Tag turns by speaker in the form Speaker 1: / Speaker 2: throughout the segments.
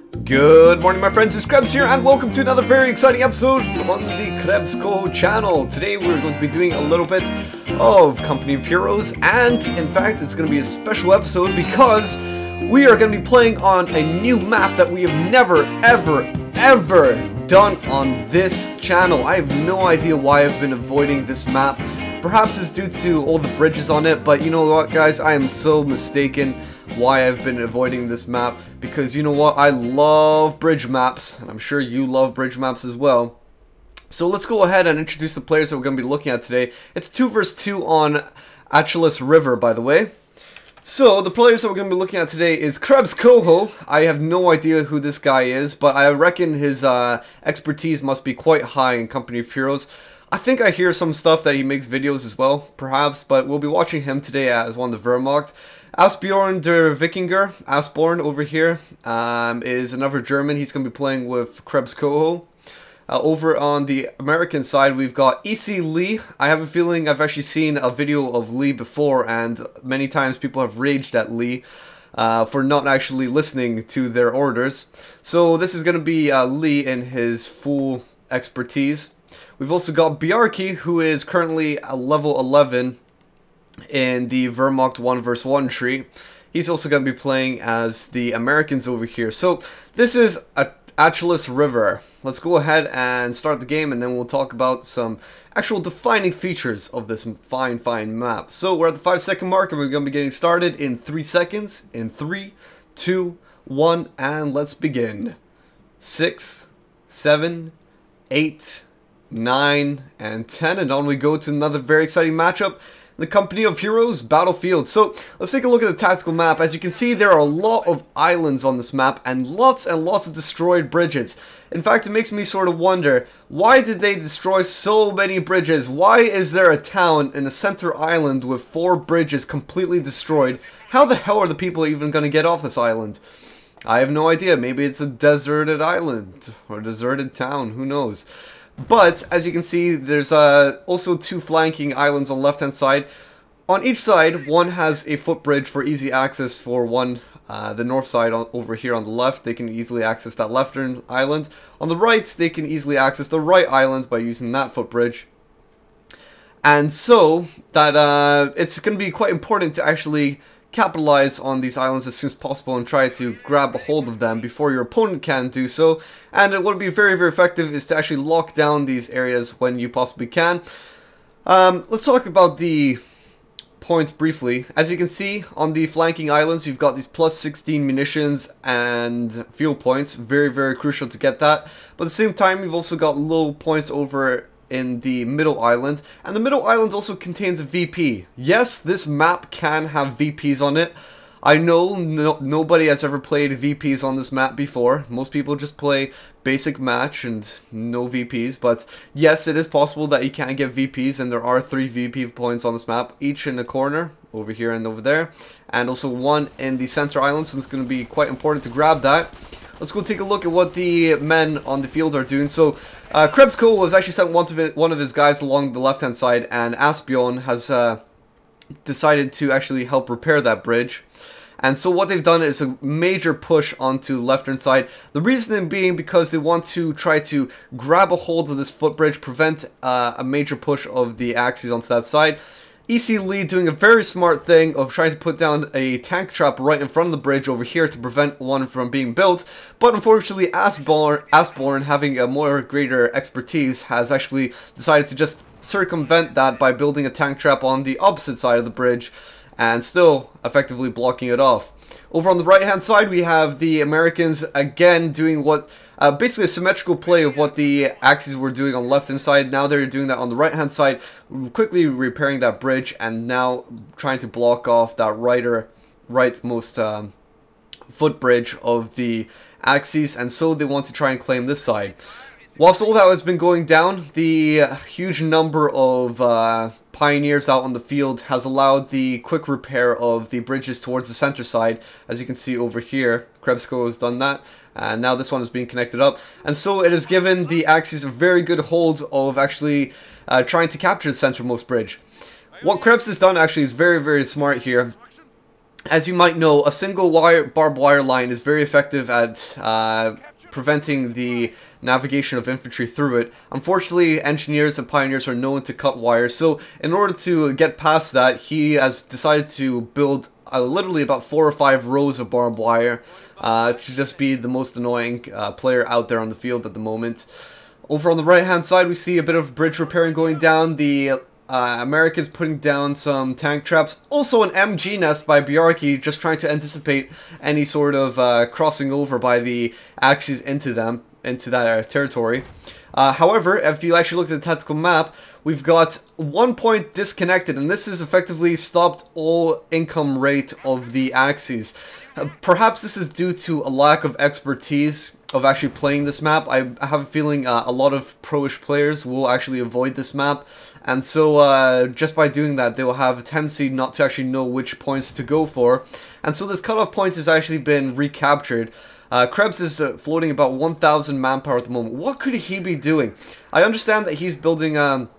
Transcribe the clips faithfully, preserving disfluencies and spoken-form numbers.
Speaker 1: Good morning, my friends, it's Krebs here, and welcome to another very exciting episode on the KrebsCOHO channel. Today we're going to be doing a little bit of Company of Heroes, and in fact it's going to be a special episode because we are going to be playing on a new map that we have never, ever, ever done on this channel. I have no idea why I've been avoiding this map. Perhaps it's due to all the bridges on it, but you know what, guys, I am so mistaken why I've been avoiding this map, because you know what, I love bridge maps, and I'm sure you love bridge maps as well. So let's go ahead and introduce the players that we're going to be looking at today. It's two versus two on Achelous River, by the way. So the players that we're going to be looking at today is KrebsCOHO. I have no idea who this guy is, but I reckon his uh, expertise must be quite high in Company of Heroes. I think I hear some stuff that he makes videos as well, perhaps, but we'll be watching him today as one of the Wehrmacht. Asbjorn der Vikinger, Asborn over here, um, is another German. He's going to be playing with KrebsCOHO. Uh, over on the American side, we've got ECLee. I have a feeling I've actually seen a video of Lee before, and many times people have raged at Lee uh, for not actually listening to their orders. So this is going to be uh, Lee in his full expertise. We've also got Bjarkey, who is currently a level eleven in the Wehrmacht one versus one tree. He's also going to be playing as the Americans over here. So this is a Achelous River. Let's go ahead and start the game, and then we'll talk about some actual defining features of this fine, fine map. So we're at the five second mark, and we're going to be getting started in three seconds. In three, two, one, and let's begin. Six, seven, eight, nine, and ten, and on we go to another very exciting matchup. The Company of Heroes Battlefield. So let's take a look at the tactical map. As you can see, there are a lot of islands on this map and lots and lots of destroyed bridges. In fact, it makes me sort of wonder, why did they destroy so many bridges? Why is there a town in a center island with four bridges completely destroyed? How the hell are the people even going to get off this island? I have no idea. Maybe it's a deserted island or a deserted town. Who knows? But, as you can see, there's uh, also two flanking islands on the left-hand side. On each side, one has a footbridge for easy access for one, uh, the north side on, over here on the left. They can easily access that leftern island. On the right, they can easily access the right island by using that footbridge. And so, that uh, it's going to be quite important to actually capitalize on these islands as soon as possible and try to grab a hold of them before your opponent can do so. And what would be very, very effective is to actually lock down these areas when you possibly can. Um, let's talk about the points briefly. As you can see, on the flanking islands, you've got these plus sixteen munitions and fuel points. Very, very crucial to get that. But at the same time, you've also got low points over in the middle island, and the middle island also contains a V P. Yes, this map can have V Ps on it. I know no, nobody has ever played V Ps on this map before. Most people just play basic match and no V Ps, but yes, it is possible that you can get V Ps, and there are three V P points on this map, each in the corner, over here and over there, and also one in the center island, so it's going to be quite important to grab that. Let's go take a look at what the men on the field are doing. So, uh, KrebsCOHO has actually sent one of, it, one of his guys along the left-hand side, and Asbjorn has uh, decided to actually help repair that bridge. And so what they've done is a major push onto the left-hand side. The reason being because they want to try to grab a hold of this footbridge, prevent uh, a major push of the Axis onto that side. ECLee doing a very smart thing of trying to put down a tank trap right in front of the bridge over here to prevent one from being built, but unfortunately Asborn, Asborn having a more greater expertise, has actually decided to just circumvent that by building a tank trap on the opposite side of the bridge and still effectively blocking it off. Over on the right hand side, we have the Americans again doing what Uh, basically a symmetrical play of what the Axis were doing on the left hand side. Now they're doing that on the right hand side, quickly repairing that bridge, and now trying to block off that righter, rightmost um, footbridge of the Axis, and so they want to try and claim this side. Whilst all that has been going down, the huge number of uh, pioneers out on the field has allowed the quick repair of the bridges towards the center side. As you can see over here, KrebsCOHO has done that, and now this one is being connected up. And so it has given the Axis a very good hold of actually uh, trying to capture the centermost bridge. What Krebs has done actually is very, very smart here. as you might know, a single wire barbed wire line is very effective at uh, preventing the navigation of infantry through it. Unfortunately, engineers and pioneers are known to cut wires, so in order to get past that, he has decided to build uh, literally about four or five rows of barbed wire uh, to just be the most annoying uh, player out there on the field at the moment. Over on the right hand side, we see a bit of bridge repairing going down. The Uh, Americans putting down some tank traps. Also an M G nest by Bjarkey, just trying to anticipate any sort of uh, crossing over by the Axis into them, into that uh, territory. Uh, however, if you actually look at the tactical map, we've got one point disconnected, and this has effectively stopped all income rate of the Axis. Uh, perhaps this is due to a lack of expertise of actually playing this map. I have a feeling uh, a lot of pro-ish players will actually avoid this map, and so uh, just by doing that, they will have a tendency not to actually know which points to go for. And so this cutoff point has actually been recaptured. Uh, Krebs is uh, floating about one thousand manpower at the moment. What could he be doing? I understand that he's building um,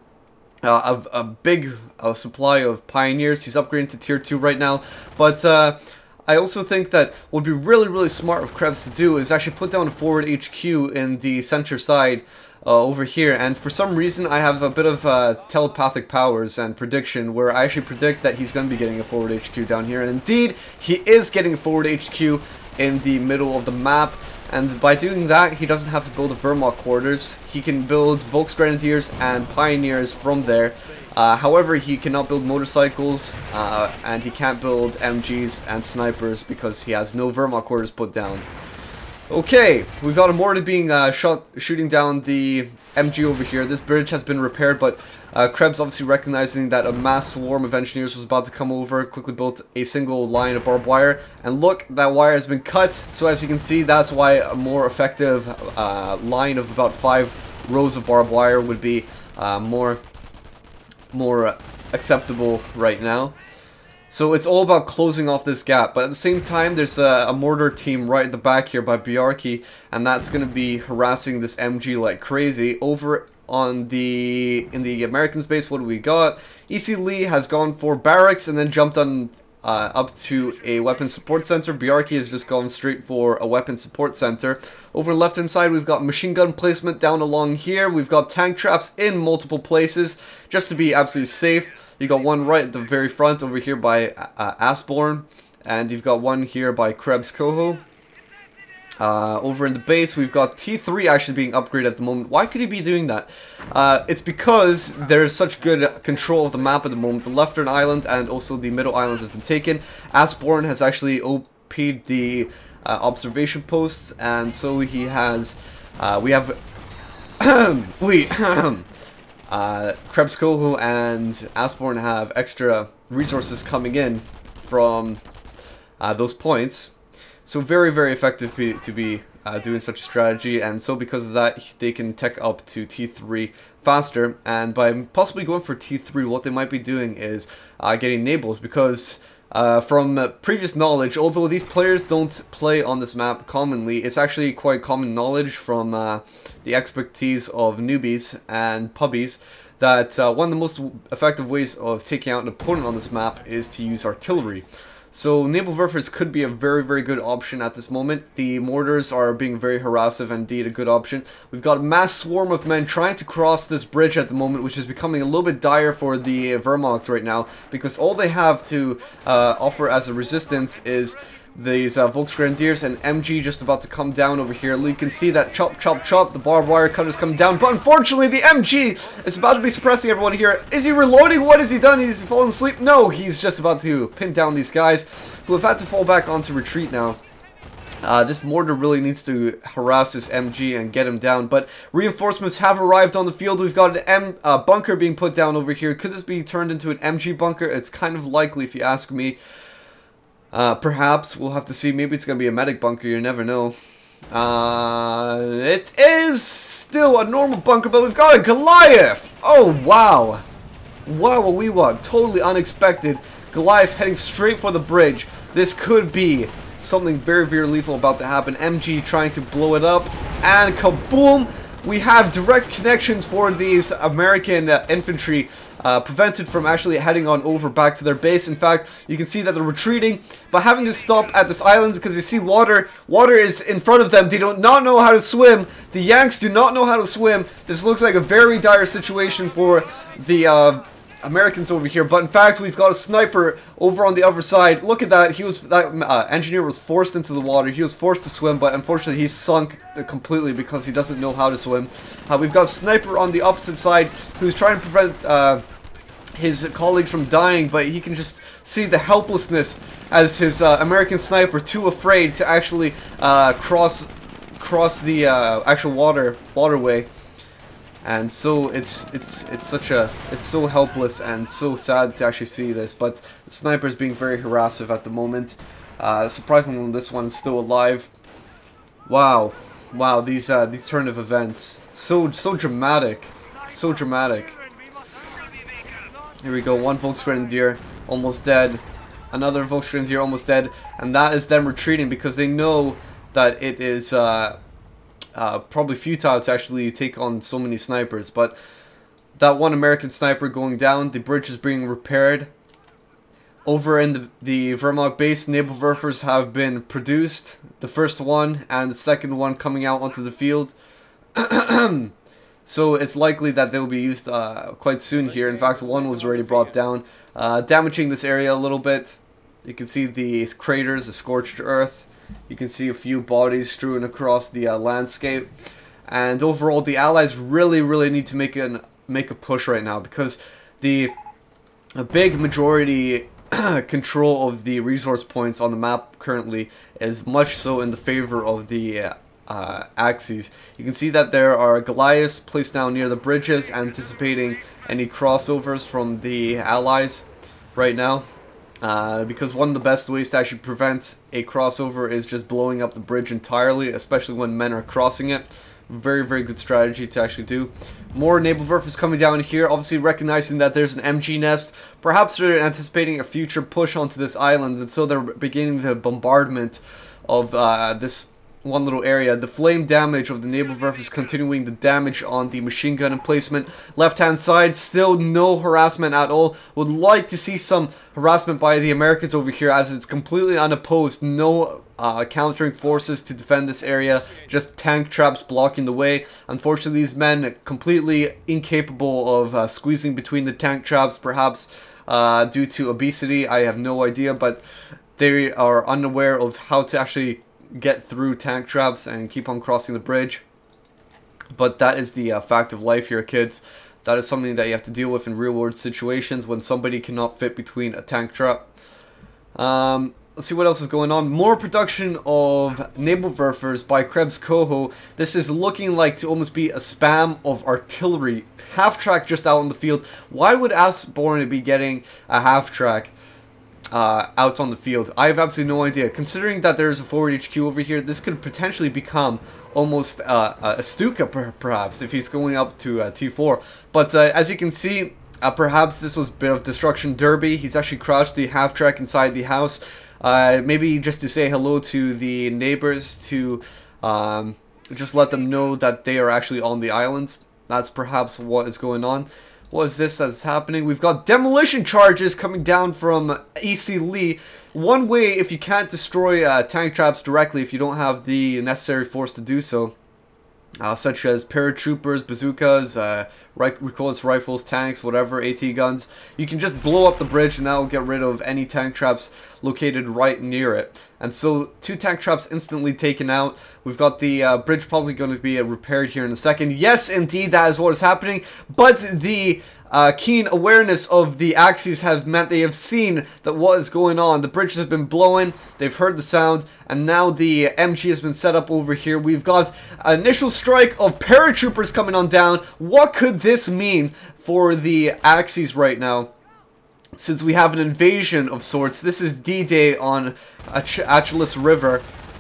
Speaker 1: uh, a, a big uh, supply of pioneers. He's upgrading to tier two right now, but uh, I also think that what would be really, really smart of Krebs to do is actually put down a forward H Q in the center side uh, over here. And for some reason, I have a bit of uh, telepathic powers and prediction where I actually predict that he's going to be getting a forward H Q down here. And indeed, he is getting a forward H Q in the middle of the map. And by doing that, he doesn't have to build a Wehrmacht quarters. He can build Volksgrenadiers and Pioneers from there. Uh, however, he cannot build motorcycles, uh, and he can't build M Gs and snipers because he has no Wehrmacht quarters put down. Okay, we've got a mortar being uh, shot, shooting down the M G over here. This bridge has been repaired, but uh, Krebs, obviously recognizing that a mass swarm of engineers was about to come over, quickly built a single line of barbed wire. And look, that wire has been cut. So as you can see, that's why a more effective uh, line of about five rows of barbed wire would be uh, more... more acceptable right now. So it's all about closing off this gap, but at the same time there's a, a mortar team right at the back here by Bjarkey, and that's going to be harassing this M G like crazy. Over on the in the Americans base, what do we got? ECLee has gone for barracks and then jumped on Uh, up to a weapon support center. Bjarkey has just gone straight for a weapon support center. Over on the left hand side, we've got machine gun placement down along here. We've got tank traps in multiple places just to be absolutely safe. You got one right at the very front over here by uh, Asborn, and you've got one here by KrebsCOHO. Uh, over in the base, we've got T three actually being upgraded at the moment. Why could he be doing that? Uh, it's because there's such good control of the map at the moment. The Leftern Island and also the Middle Island has been taken. Asborn has actually O P'd the uh, observation posts, and so he has... Uh, we have... we... uh, KrebsCOHO and Asborn have extra resources coming in from uh, those points. So very, very effective be, to be uh, doing such a strategy, and so because of that, they can tech up to T three faster. And by possibly going for T three, what they might be doing is uh, getting Nables, because uh, from uh, previous knowledge, although these players don't play on this map commonly, it's actually quite common knowledge from uh, the expertise of newbies and pubbies that uh, one of the most effective ways of taking out an opponent on this map is to use artillery. So Nebelwerfers could be a very, very good option at this moment. The mortars are being very harassive, indeed a good option. We've got a mass swarm of men trying to cross this bridge at the moment, which is becoming a little bit dire for the Wehrmacht right now, because all they have to uh, offer as a resistance is these uh, Volksgrenadiers and M G just about to come down over here. You can see that chop, chop, chop, the barbed wire cutters come down, but unfortunately the M G is about to be suppressing everyone here. Is he reloading? What has he done? He's fallen asleep? No, he's just about to pin down these guys who have had to fall back onto retreat now. Uh, this mortar really needs to harass this M G and get him down, but reinforcements have arrived on the field. We've got an M uh, bunker being put down over here. Could this be turned into an M G bunker? It's kind of likely if you ask me. Uh, perhaps, we'll have to see. Maybe it's going to be a medic bunker, you never know. Uh, it is still a normal bunker, but we've got a Goliath! Oh, wow. Wow, we want totally unexpected. Goliath heading straight for the bridge. This could be something very, very lethal about to happen. M G trying to blow it up, and kaboom! we have direct connections for these American uh, infantry uh, prevented from actually heading on over back to their base. In fact, you can see that they're retreating, but having to stop at this island because you see water. Water is in front of them. They do not know how to swim. The Yanks do not know how to swim. This looks like a very dire situation for the uh, Americans over here, but in fact we've got a sniper over on the other side. Look at that. He was that uh, engineer was forced into the water. He was forced to swim, but unfortunately he's sunk completely because he doesn't know how to swim. Uh, we've got a sniper on the opposite side who's trying to prevent uh, his colleagues from dying, but he can just see the helplessness as his uh, American sniper too afraid to actually uh, cross cross the uh, actual water waterway. And so it's it's it's such a it's so helpless and so sad to actually see this. But the sniper is being very harassive at the moment. Uh, surprisingly, this one's still alive. Wow, wow! These uh, these turn of events, so so dramatic, so dramatic. Here we go. One Volksgrenadier almost dead. Another Volksgrenadier almost dead, and that is them retreating because they know that it is. Uh, Uh, probably futile to actually take on so many snipers, but that one American sniper going down. The bridge is being repaired. Over in the, the Wehrmacht base, Nebelwerfers have been produced. The first one and the second one coming out onto the field. So it's likely that they'll be used uh, quite soon here. In fact, one was already brought down, uh, damaging this area a little bit. You can see the craters, the scorched earth. You can see a few bodies strewn across the uh, landscape, and overall, the Allies really, really need to make an make a push right now because the a big majority control of the resource points on the map currently is much so in the favor of the uh, uh, Axis. You can see that there are Goliaths placed down near the bridges, anticipating any crossovers from the Allies right now. Uh, because one of the best ways to actually prevent a crossover is just blowing up the bridge entirely, especially when men are crossing it. Very, very good strategy to actually do. More Nebelwerfers coming down here, obviously recognizing that there's an M G nest. Perhaps they're anticipating a future push onto this island, and so they're beginning the bombardment of uh, this one little area. The flame damage of the Nebelwerfer is continuing the damage on the machine gun emplacement. Left hand side, still no harassment at all. Would like to see some harassment by the Americans over here as it's completely unopposed. No uh, countering forces to defend this area. Just tank traps blocking the way. Unfortunately, these men completely incapable of uh, squeezing between the tank traps, perhaps uh, due to obesity. I have no idea, but they are unaware of how to actually get through tank traps and keep on crossing the bridge. But that is the uh, fact of life here, kids. That is something that you have to deal with in real world situations when somebody cannot fit between a tank trap. Um, let's see what else is going on. More production of Nebelwerfers by KrebsCOHO. This is looking like to almost be a spam of artillery. Half track just out on the field. Why would Asborn be getting a half track Uh, out on the field? I have absolutely no idea. Considering that there's a forward H Q over here, this could potentially become almost uh, a Stuka per perhaps if he's going up to uh, T four. But uh, as you can see, uh, perhaps this was a bit of destruction derby. He's actually crouched the half track inside the house. Uh, maybe just to say hello to the neighbors, to um, just let them know that they are actually on the island. That's perhaps what is going on. What is this that's happening? We've got demolition charges coming down from ECLee. One way, if you can't destroy uh, tank traps directly, if you don't have the necessary force to do so, uh, such as paratroopers, bazookas, uh, recoilless rifles, tanks, whatever, AT guns, you can just blow up the bridge and that will get rid of any tank traps located right near it. And so, two tank traps instantly taken out. We've got the uh, bridge probably going to be uh, repaired here in a second. Yes, indeed, that is what is happening. But the uh, keen awareness of the Axis have meant they have seen that what is going on. The bridge has been blowing. They've heard the sound. And now the M G has been set up over here. We've got an initial strike of paratroopers coming on down. What could this mean for the Axis right now? Since we have an invasion of sorts, this is D Day on Ach Achelous River.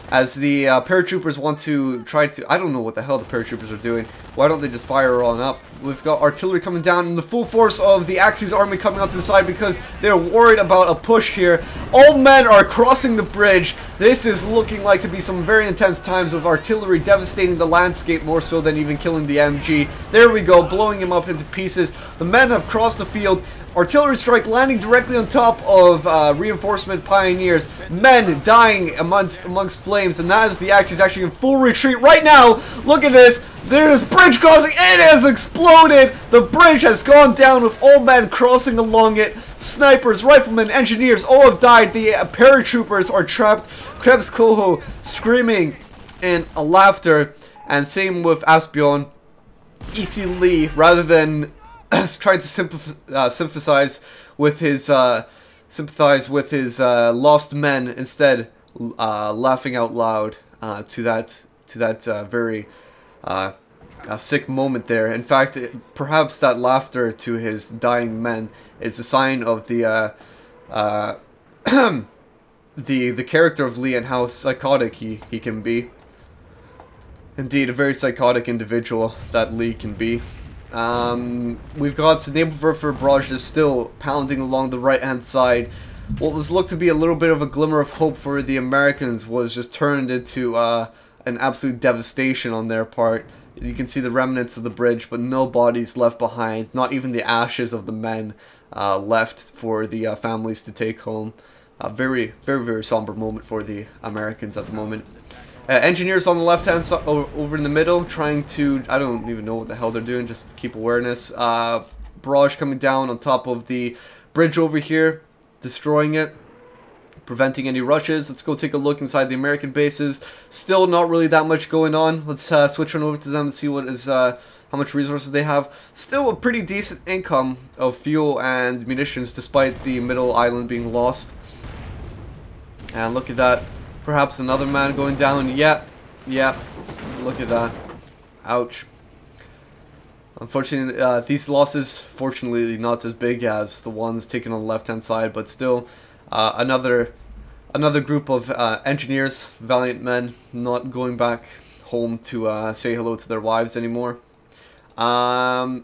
Speaker 1: as the uh, paratroopers want to try to... I don't know what the hell the paratroopers are doing. Why don't they just fire on up? We've got artillery coming down and the full force of the Axis army coming out to the side because they're worried about a push here. All men are crossing the bridge. This is looking like to be some very intense times with artillery devastating the landscape more so than even killing the M G. There we go, blowing him up into pieces. The men have crossed the field. Artillery strike landing directly on top of uh, reinforcement pioneers. Men dying amongst amongst flames, and that is the Axis actually in full retreat right now. Look at this. There's bridge crossing. It has exploded. The bridge has gone down with all men crossing along it. Snipers, riflemen, engineers all have died. The uh, paratroopers are trapped. KrebsCOHO screaming in a laughter, and same with Asbjorn. ECLee, rather than trying to sympath uh, sympathize with his uh, sympathize with his uh, lost men, instead uh, laughing out loud uh, to that to that uh, very uh, uh, sick moment there. In fact, it, perhaps that laughter to his dying men is a sign of the uh, uh, the the character of Lee and how psychotic he he can be. Indeed, a very psychotic individual that Lee can be. Um, we've got the Nebelwerfer barrage is still pounding along the right hand side. What was looked to be a little bit of a glimmer of hope for the Americans was just turned into uh, an absolute devastation on their part. You can see the remnants of the bridge, but no bodies left behind, not even the ashes of the men uh, left for the uh, families to take home. A very, very, very somber moment for the Americans at the moment. Uh, engineers on the left hand side, over in the middle, trying to, I don't even know what the hell they're doing, just to keep awareness. Uh, barrage coming down on top of the bridge over here, destroying it, preventing any rushes. Let's go take a look inside the American bases. Still not really that much going on. Let's uh, switch on over to them and see what is, uh, how much resources they have. Still a pretty decent income of fuel and munitions despite the middle island being lost. And look at that. Perhaps another man going down. Yeah, yeah. Look at that. Ouch. Unfortunately, uh, these losses, fortunately, not as big as the ones taken on the left-hand side, but still, uh, another another group of uh, engineers, valiant men, not going back home to uh, say hello to their wives anymore. Um,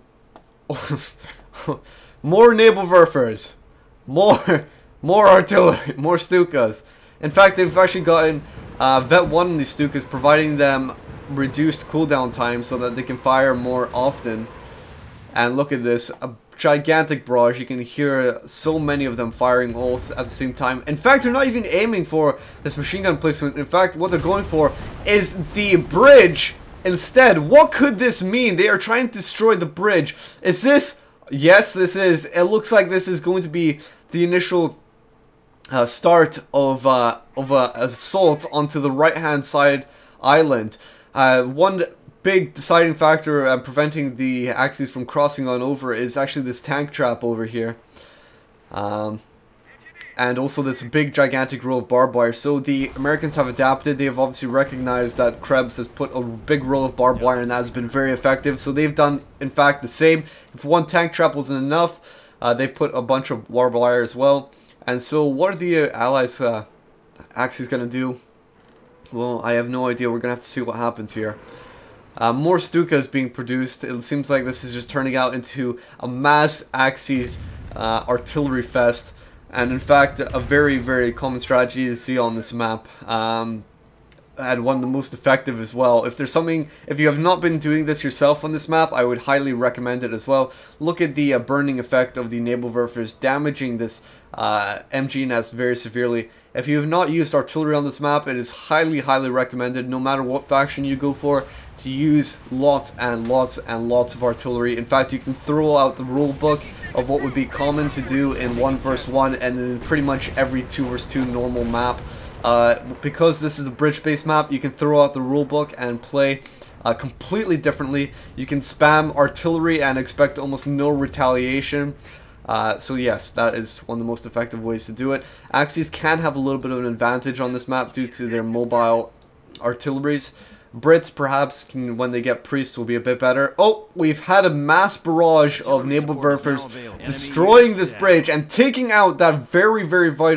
Speaker 1: more Nebelwerfers, more more artillery, more Stukas. In fact, they've actually gotten uh, Vet one in these Stukas, providing them reduced cooldown time so that they can fire more often. And look at this, a gigantic barrage. You can hear so many of them firing all at the same time. In fact, they're not even aiming for this machine gun placement. In fact, what they're going for is the bridge instead. What could this mean? They are trying to destroy the bridge. Is this... Yes, this is. It looks like this is going to be the initial... Uh, start of uh, of a uh, assault onto the right hand side island. Uh, one big deciding factor uh, preventing the Axis from crossing on over is actually this tank trap over here, um, and also this big gigantic row of barbed wire. So the Americans have adapted. They have obviously recognized that Krebs has put a big row of barbed wire and that has been very effective. So they've done in fact the same. If one tank trap wasn't enough, uh, they've put a bunch of barbed wire as well. And so, what are the uh, Allies' uh, Axis going to do? Well, I have no idea. We're going to have to see what happens here. Uh, more Stukas being produced. It seems like this is just turning out into a mass Axis uh, artillery fest. And in fact, a very, very common strategy to see on this map. Um, and one of the most effective as well. If there's something, if you have not been doing this yourself on this map, I would highly recommend it as well. Look at the uh, burning effect of the Nebelwerfers damaging this uh, M G nest very severely. If you have not used artillery on this map, it is highly, highly recommended, no matter what faction you go for, to use lots and lots and lots of artillery. In fact, you can throw out the rule book of what would be common to do in one versus one and in pretty much every two versus two normal map. Uh, because this is a bridge-based map, you can throw out the rulebook and play uh, completely differently. You can spam artillery and expect almost no retaliation. Uh, so yes, that is one of the most effective ways to do it. Axis can have a little bit of an advantage on this map due to their mobile artilleries. Brits, perhaps, can, when they get priests, will be a bit better. Oh, we've had a mass barrage of Nebelwerfers destroying this bridge and taking out that very, very vital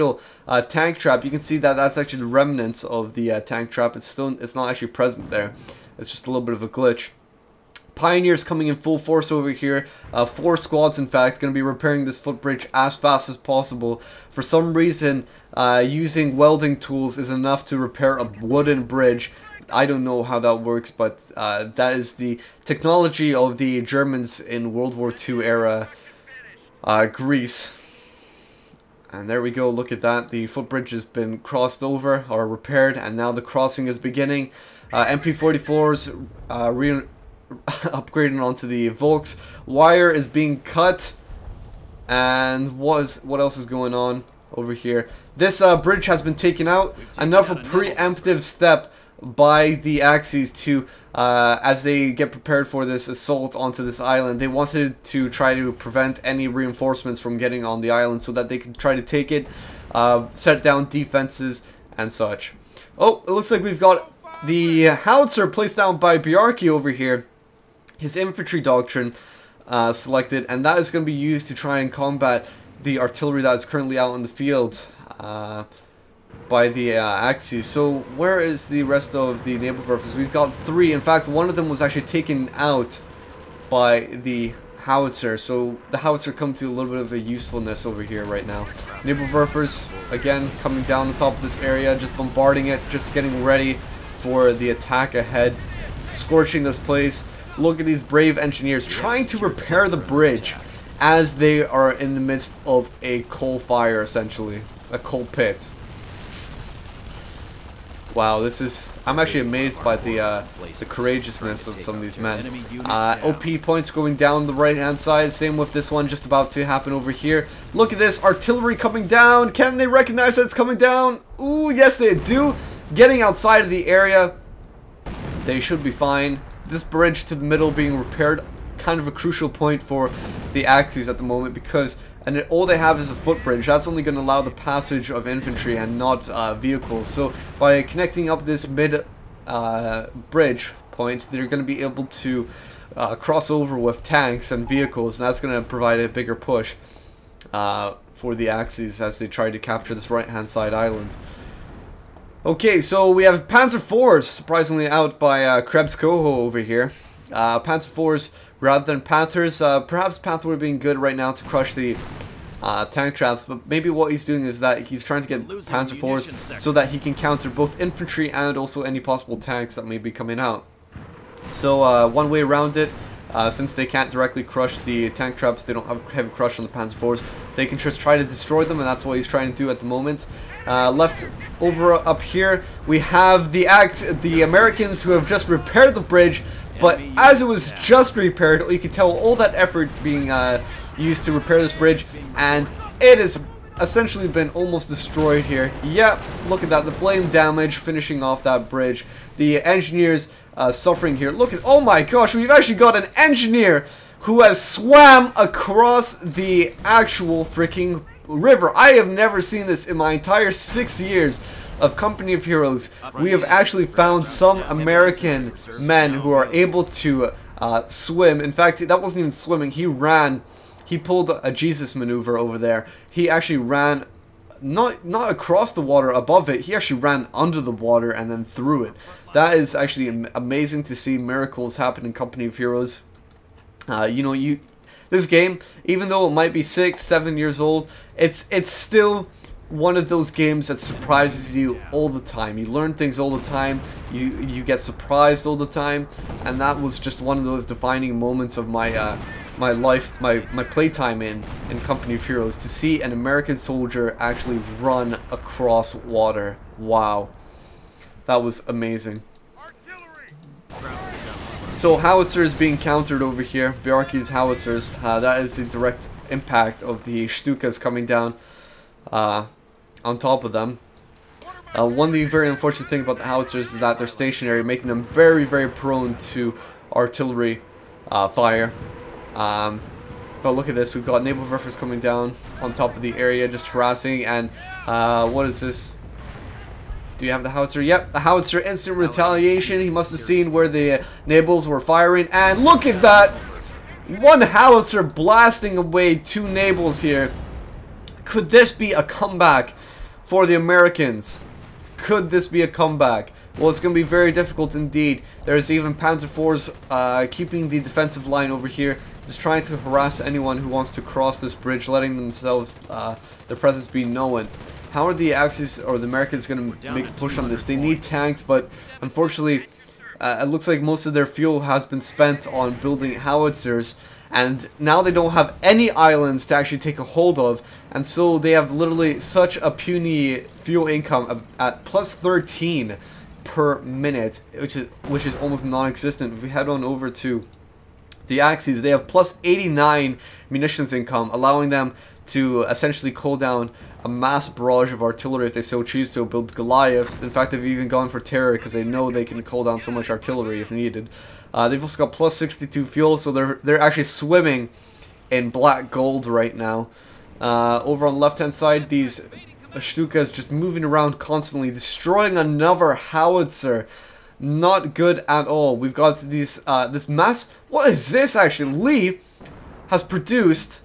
Speaker 1: uh, tank trap, you can see that that's actually the remnants of the uh, tank trap. It's still, it's not actually present there. It's just a little bit of a glitch. Pioneers coming in full force over here. Uh, four squads, in fact, going to be repairing this footbridge as fast as possible. For some reason, uh, using welding tools is enough to repair a wooden bridge. I don't know how that works, but uh, that is the technology of the Germans in World War Two era uh, Greece. And there we go, look at that. The footbridge has been crossed over or repaired, and now the crossing is beginning. Uh, M P forty-fours uh, re upgrading onto the Volks. Wire is being cut. And what is what else is going on over here? This uh, bridge has been taken out. Enough a preemptive step by the Axis to, uh, as they get prepared for this assault onto this island. They wanted to try to prevent any reinforcements from getting on the island so that they could try to take it, uh, set down defenses and such. Oh, it looks like we've got the howitzer placed down by Bjarkey over here. His infantry doctrine uh, selected, and that is going to be used to try and combat the artillery that is currently out in the field uh, by the uh, Axis. So where is the rest of the naval verses? We've got three. In fact, one of them was actually taken out by the howitzer. So the howitzer come to a little bit of a usefulness over here right now. Naval verfers again coming down the top of this area, just bombarding it, just getting ready for the attack ahead, scorching this place. Look at these brave engineers trying to repair the bridge as they are in the midst of a coal fire, essentially. A coal pit. Wow, this is... I'm actually amazed by the uh, the courageousness of some of these men. Uh, O P points going down the right hand side. Same with this one just about to happen over here. Look at this. Artillery coming down. Can they recognize that it's coming down? Ooh, yes they do. Getting outside of the area. They should be fine. This bridge to the middle being repaired, kind of a crucial point for the Axis at the moment, because and all they have is a footbridge. That's only going to allow the passage of infantry and not uh, vehicles. So by connecting up this mid uh, bridge point, they're going to be able to uh, cross over with tanks and vehicles, and that's going to provide a bigger push uh, for the Axis as they try to capture this right hand side island. Okay, so we have Panzer fours, surprisingly out by uh, KrebsCOHO over here. Uh, Panzer fours rather than Panthers. Uh, perhaps Panther would have been good right now to crush the uh, tank traps, but maybe what he's doing is that he's trying to get Panzer fours so that he can counter both infantry and also any possible tanks that may be coming out. So uh, one way around it, uh, since they can't directly crush the tank traps, they don't have heavy crush on the Panzer fours, they can just try to destroy them, and that's what he's trying to do at the moment. Uh, left over up here, we have the act the Americans who have just repaired the bridge, but as it was just repaired, you can tell all that effort being uh, used to repair this bridge, and it has essentially been almost destroyed here. Yep, look at that, the flame damage finishing off that bridge. The engineers uh, suffering here. Look at, oh my gosh, we've actually got an engineer who has swam across the actual freaking river. I have never seen this in my entire six years of Company of Heroes. We have actually found some American men who are able to uh, swim. In fact, that wasn't even swimming. He ran. He pulled a Jesus maneuver over there. He actually ran not not across the water above it. He actually ran under the water and then through it. That is actually amazing to see miracles happen in Company of Heroes. Uh, you know, you this game, even though it might be six, seven years old, it's it's still one of those games that surprises you all the time. You learn things all the time. You you get surprised all the time, and that was just one of those defining moments of my uh, my life, my my playtime in in Company of Heroes. To see an American soldier actually run across water. Wow, that was amazing. So howitzers being countered over here, Bjarkey's howitzers. Uh, that is the direct impact of the Stukas coming down uh, on top of them. Uh, one of the very unfortunate thing about the howitzers is that they're stationary, making them very, very prone to artillery uh, fire. Um, but look at this, we've got naval verfers coming down on top of the area, just harassing. And uh, what is this? Do you have the howitzer? Yep, the howitzer, instant retaliation. He must have seen where the uh, nabals were firing. And look at that! One howitzer blasting away two nabals here. Could this be a comeback for the Americans. Could this be a comeback? Well, it's going to be very difficult indeed. There's even Panzer fours uh, keeping the defensive line over here, just trying to harass anyone who wants to cross this bridge, letting themselves, uh, their presence be known. How are the Axis or the Americans going to make a push on this? They need tanks, but unfortunately, uh, it looks like most of their fuel has been spent on building howitzers. And now they don't have any islands to actually take a hold of, and so they have literally such a puny fuel income at plus thirteen per minute, which is which is almost non-existent. If we head on over to the Axis, they have plus eighty-nine munitions income, allowing them to essentially call down a mass barrage of artillery if they so choose to, build Goliaths. In fact, they've even gone for terror because they know they can call down so much artillery if needed. Uh, they've also got plus sixty-two fuel, so they're they're actually swimming in black gold right now. Uh, over on the left-hand side, these Stukas just moving around constantly, destroying another howitzer. Not good at all. We've got these uh, this mass. What is this actually? Lee has produced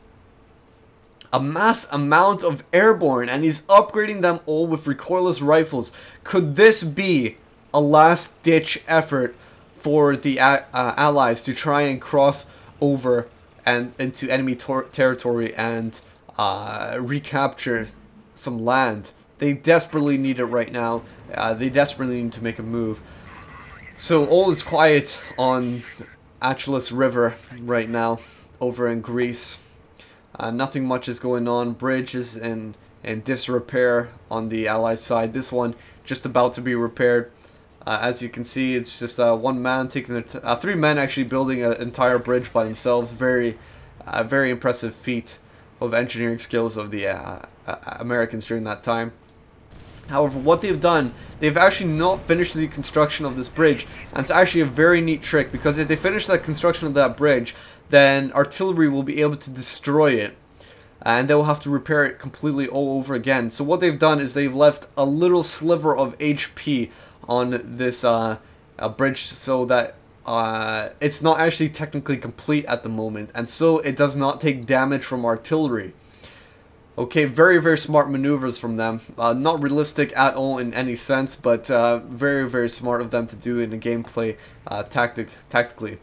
Speaker 1: a mass amount of airborne, and he's upgrading them all with recoilless rifles. Could this be a last-ditch effort for the uh, Allies to try and cross over and into enemy territory and uh, recapture some land? They desperately need it right now. Uh, they desperately need to make a move. So all is quiet on Achelous River right now over in Greece. Uh, nothing much is going on. Bridge is in, in disrepair on the Allied side. This one just about to be repaired. Uh, as you can see, it's just uh, one man taking the t uh, three men actually building an entire bridge by themselves. Very, uh, very impressive feat of engineering skills of the uh, uh, Americans during that time. However, what they've done, they've actually not finished the construction of this bridge, and it's actually a very neat trick, because if they finish that construction of that bridge, then artillery will be able to destroy it, and they'll have to repair it completely all over again. So what they've done is they've left a little sliver of H P on this uh, uh, bridge, so that uh, it's not actually technically complete at the moment, and so it does not take damage from artillery. Okay, very, very smart maneuvers from them. Uh, not realistic at all in any sense, but uh, very, very smart of them to do in a gameplay uh, tactic, tactically.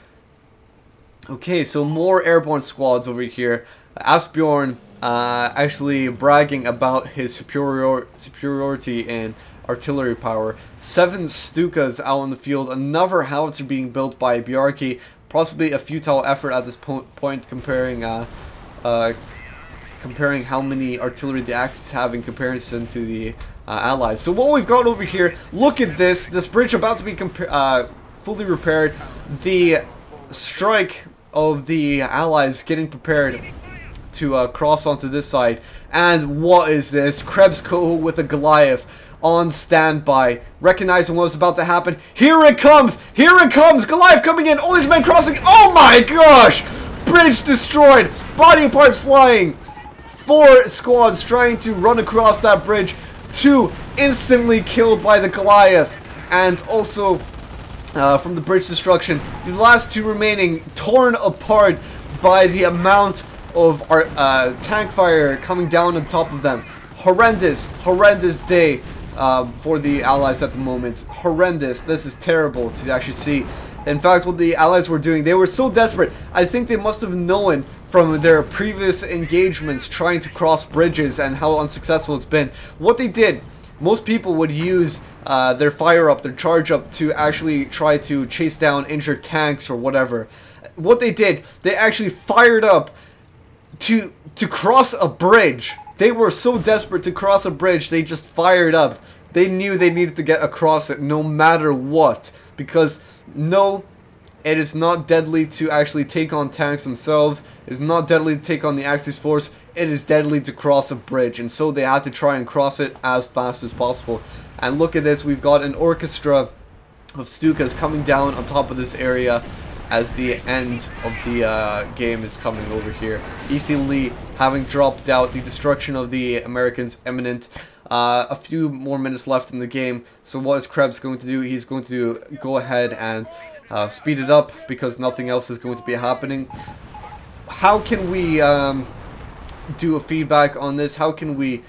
Speaker 1: Okay, so more airborne squads over here. Asbjorn uh, actually bragging about his superior superiority in artillery power. Seven Stukas out in the field. Another howitzer being built by Bjarkey. Possibly a futile effort at this po point, comparing uh, uh, comparing how many artillery the Axis have in comparison to the uh, Allies. So what we've got over here, look at this. This bridge about to be uh, fully repaired. The strike of the Allies getting prepared to uh, cross onto this side. And what is this? KrebsCOHO with a Goliath on standby, recognizing what's about to happen. Here it comes! Here it comes! Goliath coming in! All these men crossing! Oh my gosh! Bridge destroyed! Body parts flying! Four squads trying to run across that bridge. Two instantly killed by the Goliath. And also uh, from the bridge destruction. The last two remaining torn apart by the amount of our, uh, tank fire coming down on top of them. Horrendous, horrendous day uh, for the Allies at the moment. Horrendous. This is terrible to actually see. In fact, what the Allies were doing, they were so desperate. I think they must have known from their previous engagements trying to cross bridges and how unsuccessful it's been. What they did, most people would use uh, their fire up, their charge up, to actually try to chase down injured tanks or whatever. What they did, they actually fired up to to cross a bridge. They were so desperate to cross a bridge, they just fired up. They knew they needed to get across it no matter what, because no, it is not deadly to actually take on tanks themselves. It is not deadly to take on the Axis force. It is deadly to cross a bridge, and so they had to try and cross it as fast as possible. And look at this, we've got an orchestra of Stukas coming down on top of this area as the end of the uh, game is coming over here. ECLee having dropped out, the destruction of the Americans imminent. Uh, a few more minutes left in the game, so what is Krebs going to do? He's going to go ahead and uh, speed it up, because nothing else is going to be happening. How can we um, do a feedback on this? How can we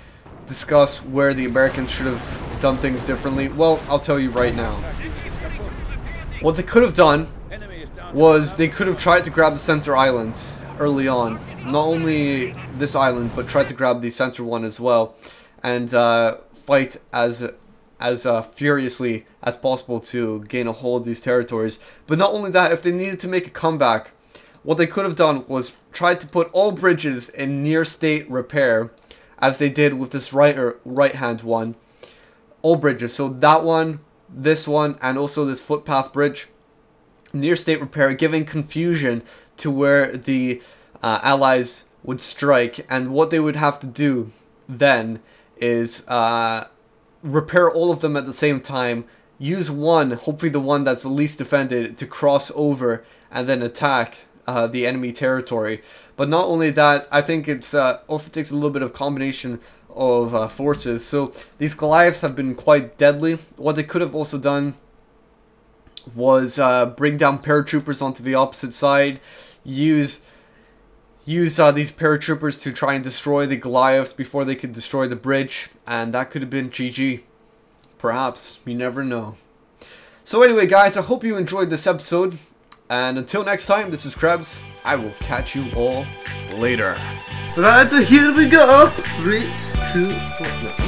Speaker 1: discuss where the Americans should have done things differently, well, I'll tell you right now. What they could have done was they could have tried to grab the center island early on. Not only this island, but tried to grab the center one as well, and uh, fight as as uh, furiously as possible to gain a hold of these territories. But not only that, if they needed to make a comeback, what they could have done was try to put all bridges in near state repair, as they did with this right or right hand one. All bridges, so that one, this one, and also this footpath bridge, near state repair, giving confusion to where the uh, allies would strike. And what they would have to do then is uh, repair all of them at the same time, use one, hopefully the one that's the least defended, to cross over and then attack uh, the enemy territory. But not only that, I think it's uh, also takes a little bit of combination of uh, forces. So these Goliaths have been quite deadly. What they could have also done was uh, bring down paratroopers onto the opposite side, use use uh, these paratroopers to try and destroy the Goliaths before they could destroy the bridge, and that could have been G G. Perhaps, you never know. So anyway guys, I hope you enjoyed this episode, and until next time, this is Krebs. I will catch you all later.
Speaker 2: Right, here we go. Three, two, one.